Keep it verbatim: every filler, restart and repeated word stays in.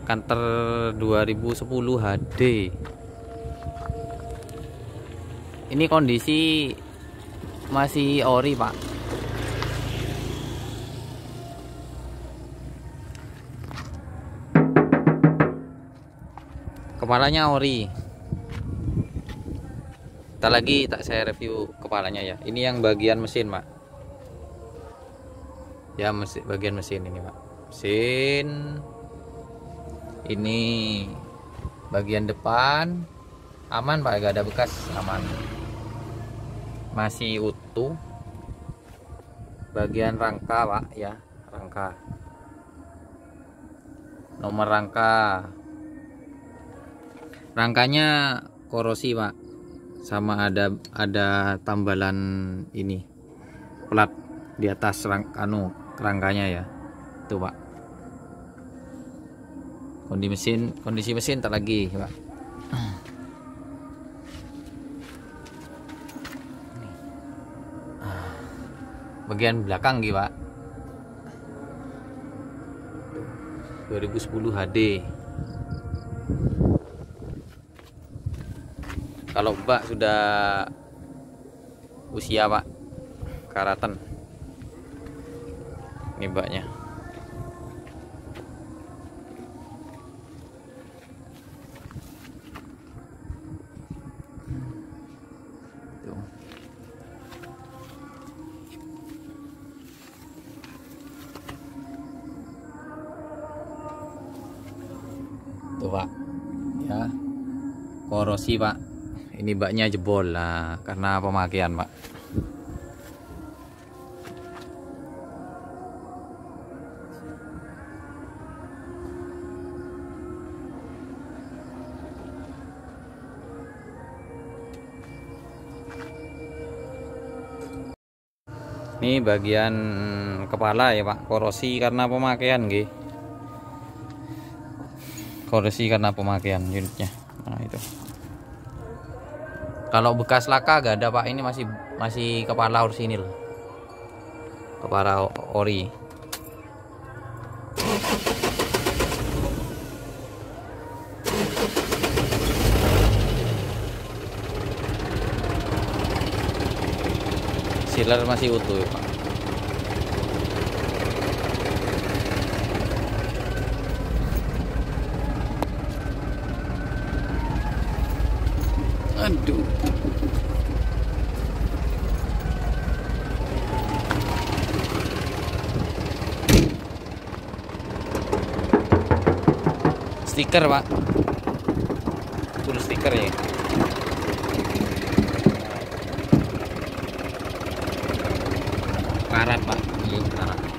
Canter dua ribu sepuluh H D. Ini kondisi masih ori, Pak. Kepalanya ori. Kita lagi tak saya review kepalanya ya. Ini yang bagian mesin, Pak. Ya, mesin, bagian mesin ini, Pak. Mesin. Ini bagian depan aman, Pak, gak ada bekas, aman. Masih utuh. Bagian rangka, Pak, ya, rangka. Nomor rangka. Rangkanya korosi, Pak. Sama ada ada tambalan ini. Plat di atas rang, anu rangkanya ya. Itu, Pak. Kondisi mesin, kondisi mesin tak lagi, Pak. Bagian belakang gitu, Pak. dua ribu sepuluh H D. Kalau bak sudah usia, Pak, karatan. Ini baknya. Tuh. Tuh, Pak. Ya. Korosi, Pak. Ini baknya jebol lah karena pemakaian, Pak. Ini bagian kepala ya, Pak. Korosi karena pemakaian, nggih. Korosi karena pemakaian unitnya. Nah, itu. Kalau bekas laka gak ada, Pak. Ini masih masih kepala orsinil. Kepala ori. Sealer masih utuh, Pak. Aduh. Stiker, Pak. Full stiker ya. Karat, Pak. Iya, karat.